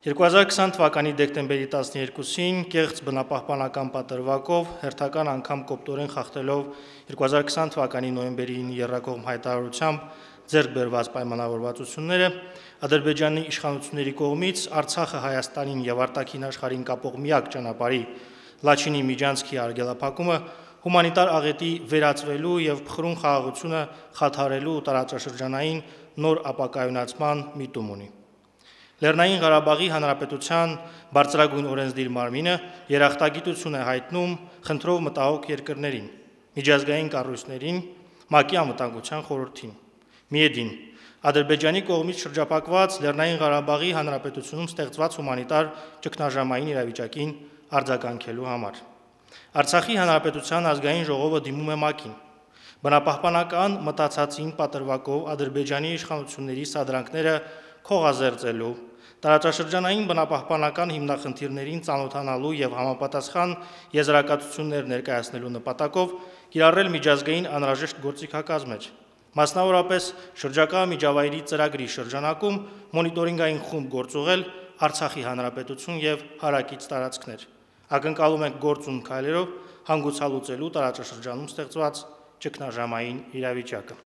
2020 թվականի դեկտեմբերի 12-ին կեղծ բնապահպանական պատրվակով հերթական անգամ կոպտորեն խախտելով 2020 թվականի նոյեմբերի 9 եռակողմ հայտարարությամբ ձեռք բերված պայմանավորվածությունները Ադրբեջանի իշխանությունների կողմից Արցախը Հայաստանին եւ արտաքին աշխարհին կապող միակ ճանապարհի Լաչինի միջանցքի արգելափակումը հումանիտար աղետի վերածվելու եւ փխրուն խաղաղությունը խաթարելու տարածաշրջանային նոր ապակայունացման միտում ունի։ Լեռնային Ղարաբաղի Հանրապետության բարձրագույն օրենսդիր մարմինը երախտագիտություն է հայտնում խնդրով մտահոգ երկրներին, միջազգային կառույցներին, ՄԱԿ-ի անվտանգության խորհրդին, Միեդին, Ադրբեջանի կողմից շրջափակված Լեռնային Ղարաբաղի Հանրապետությունում ստեղծված հումանիտար ճգնաժամային իրավիճակին արձագանքելու համար։ Արցախի Հանրապետության ազգային ժողովը դիմում է ՄԱԿ-ին, բնապահպանական մտածածին պատրվակով Ադրբեջանի իշխանությունների սադրանքները քողազերծելու, տարածաշրջանային բնապահպանական հիմնախնդիրներին ծանոթանալու եւ համապատասխան եզրակացություններ ներկայացնելու նպատակով կիրառել միջազգային անհրաժեշտ գործիքակազմեր, մասնավորապես շրջակա միջավայրի ծրագրի շրջանակում մոնիտորինգային խումբ գործուղել Արցախի Հանրապետություն եւ հարակից տարածքներ։ Ակնկալում ենք գործուն քայլերով հանգուցալուծելու տարածաշրջանում ստեղծված ճգնաժամային իրավիճակը։